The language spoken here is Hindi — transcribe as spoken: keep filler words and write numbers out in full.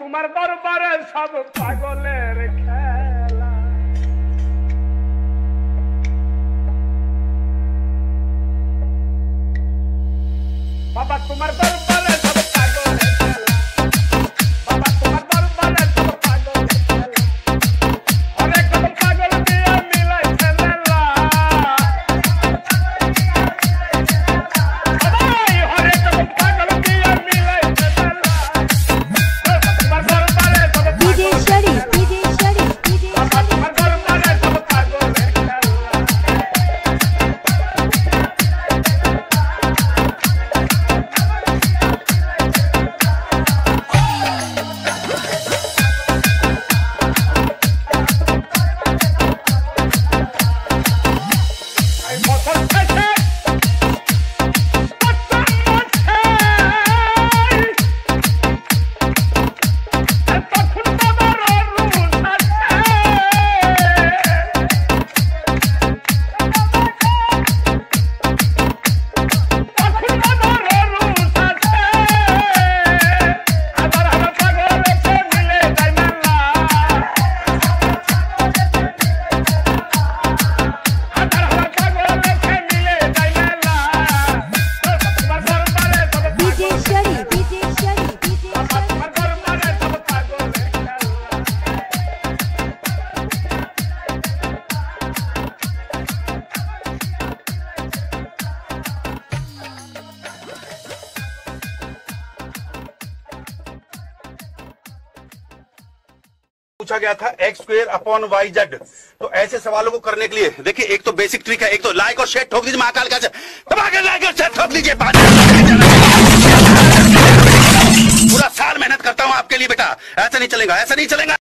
তোমার দরবারে সব পাগলের খেলা। বাবা তোমার দরবারে সব পাগলের খেলা। বাবা তোমার দরবারে সব পাগলের খেলা। অনেক পাগল দিয়ে মিলাই ফেলা। पूछा गया था X square upon Y Z. तो ऐसे सवालों को करने के लिए देखिए, एक तो बेसिक ट्रिक है, एक तो लाइक और शेयर ठोक दीजिए महाकाल का, लाइक और शेयर ठोक दीजिए। पूरा साल मेहनत करता हूं आपके लिए बेटा, ऐसा नहीं चलेगा, ऐसा नहीं चलेगा।